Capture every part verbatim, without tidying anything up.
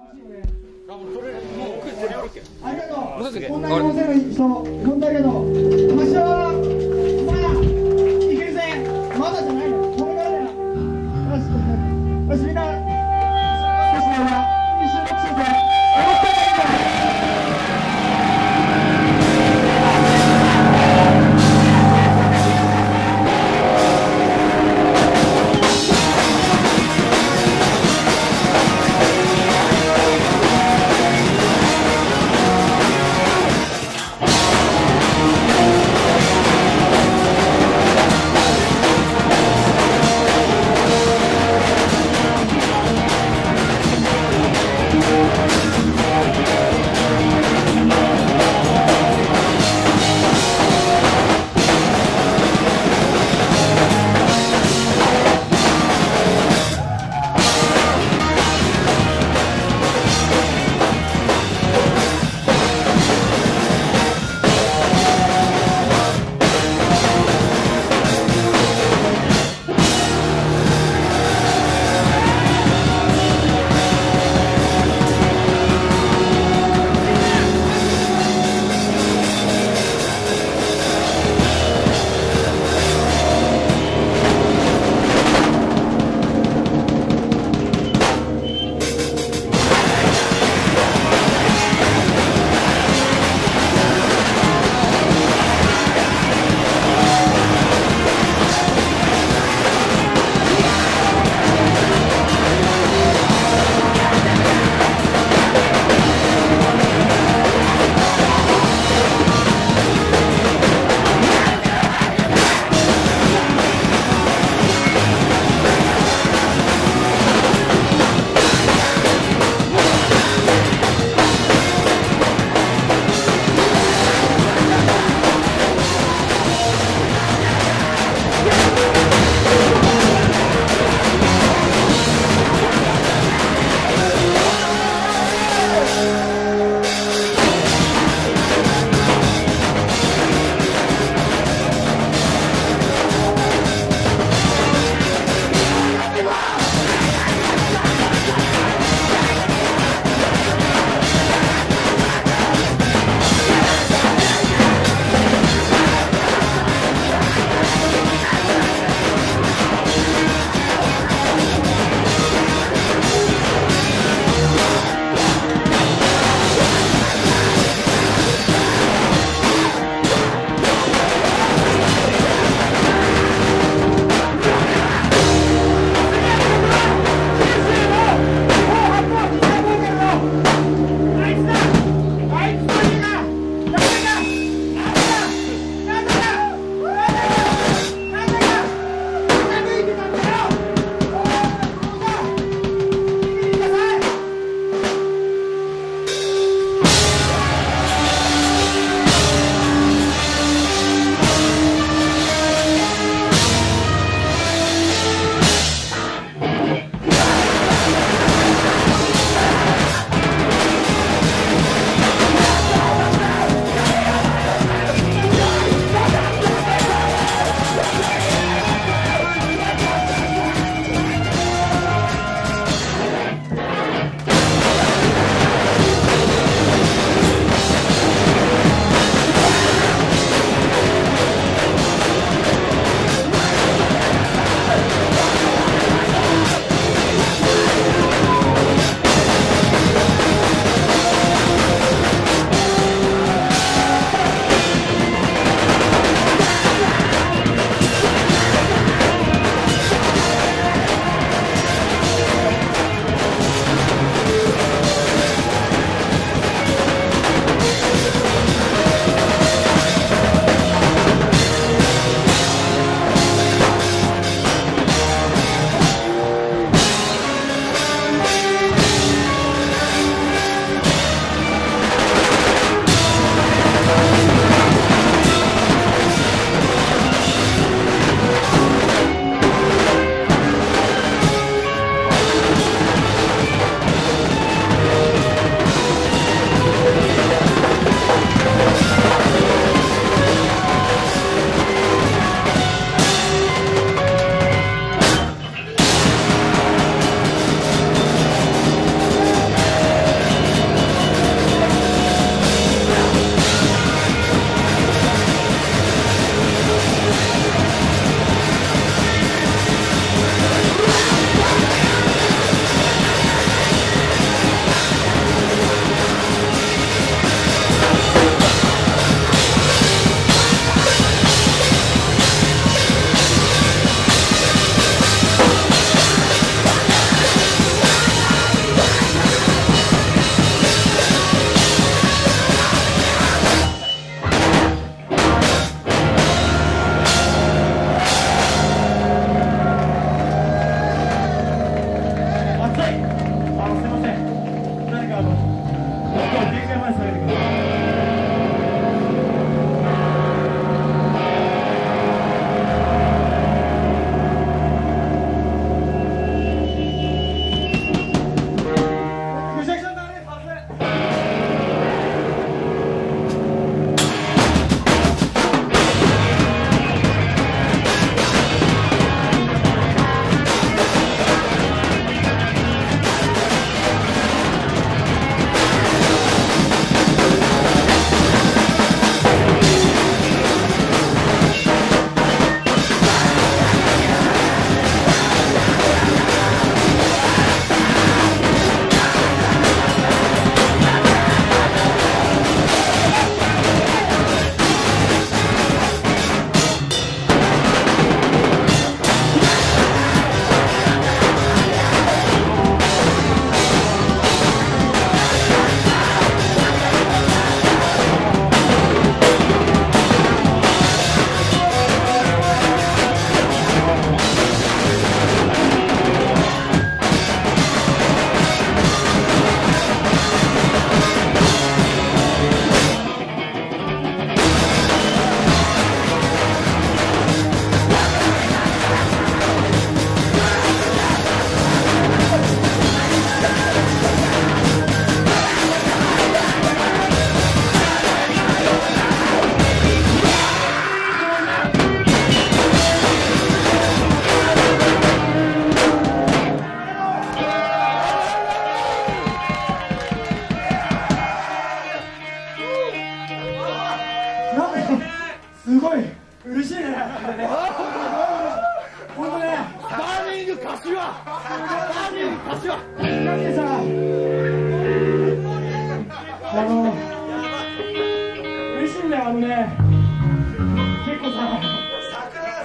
ありがとう。こんなに大勢の人呼んだけど、場所はまだいけるぜ。まだじゃないの。これからだよ。よし、よしみんな。少しでは一緒に来てくれ。思ったんだけど。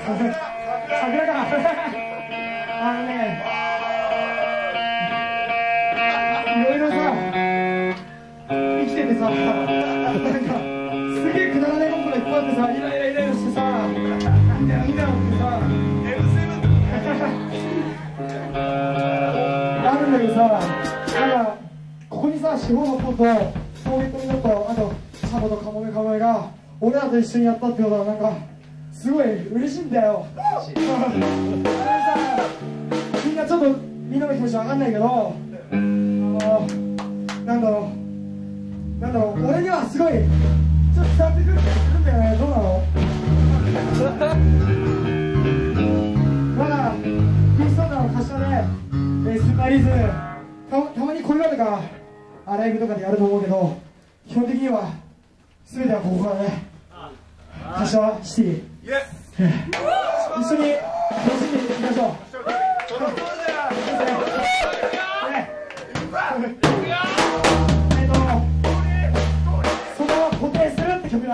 桜かあのねいろいろさ生きててさなんかすげえくだらないことがいっぱいあってさイライライライラしてさみたいなみたいなってさあるんだけどさなんかここにさ四方のポンとトーゲットミノットあとサボとカモメカモメが俺らと一緒にやったってことはなんかすごい嬉しいんだよ。それさみんなちょっとみんなの気持ちわかんないけどあのなんだろうなんだろう俺にはすごいちょっと伝わってくるんだよね。どうなのまだピーストンダーの柏で、えー、スーパーリーズ た, たまにこれらとかライブとかでやると思うけど基本的には全てはここからね柏シティ一緒に楽しんでいきましょう。えっとそのまま固定するって曲だ。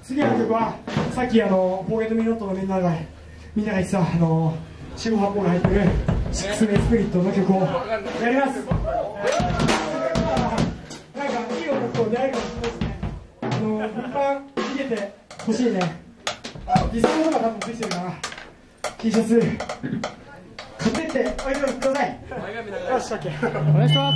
次の曲はさっきあのポーゲットミノットのみんながみんなが言ってたあの四五八本が入ってるシックスメイスピリットの曲をやります。なんかいい音楽と出会いが欲しいですね。あの物販見てて欲しいね。あのディスコとか多分ついてるから T シャツ買ってっておいでください。よし、オッケー。お願いします。